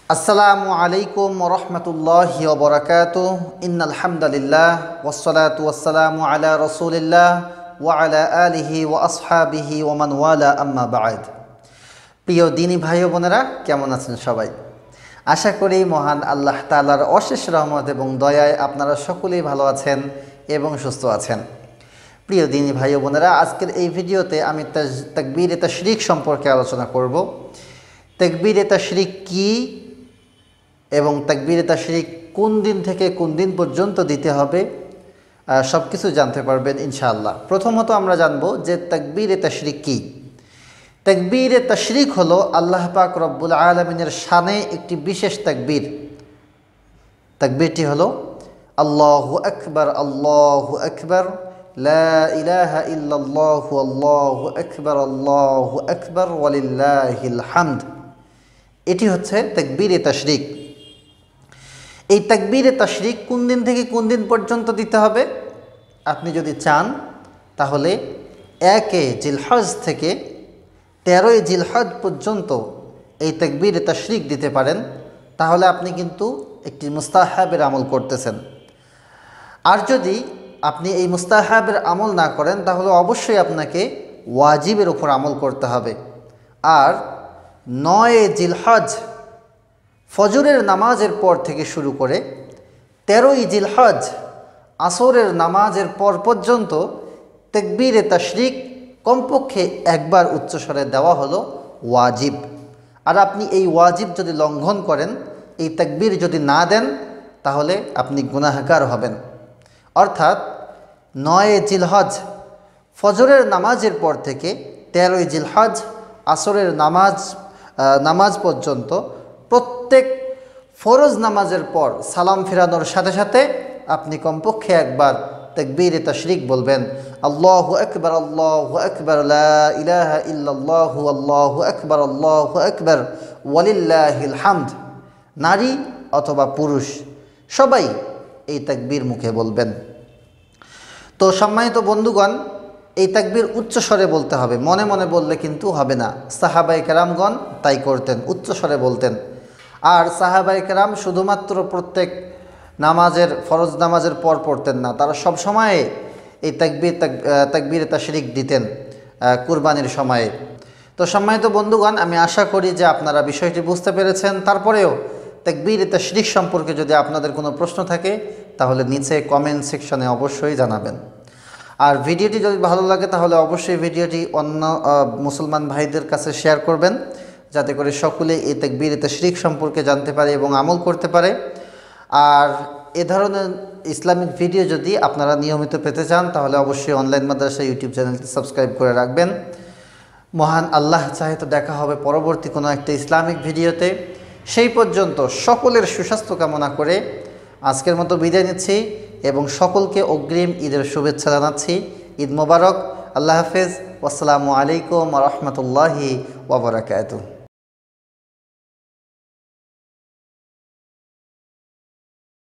আসসালামু আলাইকুম ওয়া রাহমাতুল্লাহি ওয়া বারাকাতুহু ইন্নাল হামদালিল্লাহ ওয়াসসালাতু ওয়াসসালামু আলা রাসূলিল্লাহ ওয়া আলা আলিহি ওয়া আসহাবিহি ওয়া মান ওয়ালা আম্মা বা'দ। প্রিয় দিনী ভাই ও বোনেরা, কেমন আছেন সবাই? আশা করি মহান আল্লাহ তাআলার অশেষ রহমত এবং দয়ায় আপনারা সকলেই ভালো আছেন এবং সুস্থ আছেন। প্রিয় দিনী ভাই ও বোনেরা, আজকের এই ভিডিওতে আমি তাকবীরে তাশরিক সম্পর্কে আলোচনা করব। তাকবীরে তাশরিক কি এবং তাকবীরে তাশরিক কোন দিন থেকে কোন দিন পর্যন্ত দিতে হবে সব কিছু জানতে পারবেন ইনশাআল্লাহ। প্রথমত আমরা জানব যে তাকবীরে তাশরিক কি। তাকবীরে তাশরিক হলো আল্লাহ পাক রব্বুল আলামিনের শানে একটি বিশেষ তাকবীর। তাকবীরটি হলো আল্লাহু আকবার, আল্লাহু আকবার, লা ইলাহা ইল্লাল্লাহু, আল্লাহু আকবার ওয়ালিল্লাহিল হামদ। এটি হচ্ছে তাকবীরে তাশরিক। এই তাকবীরে তাশরিক কোন দিন থেকে কোন দিন পর্যন্ত দিতে হবে? আপনি যদি চান তাহলে 1 জিলহজ থেকে 13 জিলহজ পর্যন্ত এই তাকবীরে তাশরিক দিতে পারেন। তাহলে আপনি কিন্তু একটি মুস্তাহাবের আমল করতেছেন। আর যদি আপনি এই মুস্তাহাবের আমল না করেন তাহলে অবশ্যই আপনাকে ওয়াজিবের উপর আমল করতে হবে। আর 9 জিলহজ ফজরের নামাজের পর থেকে শুরু করে 13 জিলহজ আসরের নামাজের পর পর্যন্ত তাকবীরে তাশরিক কমপক্ষে একবার উচ্চস্বরে দেওয়া হলো ওয়াজিব। আর আপনি এই ওয়াজিব যদি লঙ্ঘন করেন, এই তাকবীর যদি না দেন, তাহলে আপনি গুনাহগার হবেন। অর্থাৎ 9 জিলহজ ফজরের নামাজের পর থেকে 13 জিলহজ আসরের নামাজ পর্যন্ত প্রত্যেক ফরজ নামাজের পর সালাম ফেরানোর সাথে সাথে আপনি কমপক্ষে একবার তাকবীরে তাশরিক বলবেন, আল্লাহু আকবার, লা ইলাহা ইল্লাল্লাহু, আল্লাহু আকবার ওয়ালিল্লাহিল হামদ। নারী অথবা পুরুষ সবাই এই তাকবীর মুখে বলবেন। তো সম্মানিত বন্ধুগণ, এই তাকবীর উচ্চস্বরে বলতে হবে, মনে মনে বললে কিন্তু হবে না। সাহাবায়ে কেরামগণ তাই করতেন, উচ্চস্বরে বলতেন। আর সাহাবায়ে কেরাম শুধুমাত্র প্রত্যেক ফরজ নামাজের পর পড়তেন না, তারা সব সময়ে এই তাকবীরে তাশরিক দিতেন কুরবানির সময়ে। তো সম্মানিত বন্ধুগণ, আমি আশা করি যে আপনারা বিষয়টি বুঝতে পেরেছেন। তারপরেও তাকবীরে তাশরিক সম্পর্কে যদি আপনাদের কোনো প্রশ্ন থাকে তাহলে নিচে কমেন্ট সেকশনে অবশ্যই জানাবেন। আর ভিডিওটি যদি ভালো লাগে তাহলে অবশ্যই ভিডিওটি অন্য মুসলমান ভাইদের কাছে শেয়ার করবেন, যাতে করে সকলে এই তাকবীরে তাশরিক সম্পর্কে জানতে পারে এবং আমল করতে পারে। আর এ ধরনের ইসলামিক ভিডিও যদি আপনারা নিয়মিত পেতে চান তাহলে অবশ্যই অনলাইন মাদ্রাসা ইউটিউব চ্যানেলটি সাবস্ক্রাইব করে রাখবেন। মহান আল্লাহ চাহে তো দেখা হবে পরবর্তী কোনো একটা ইসলামিক ভিডিওতে। সেই পর্যন্ত সকলের সুস্বাস্থ্য কামনা করে আজকের মতো বিদায় নিচ্ছি এবং সকলকে অগ্রিম ঈদের শুভেচ্ছা জানাচ্ছি। ঈদ মোবারক। আল্লাহ হাফেজ। আসসালামু আলাইকুম ওয়া রাহমাতুল্লাহি ওয়া বারাকাতুহু।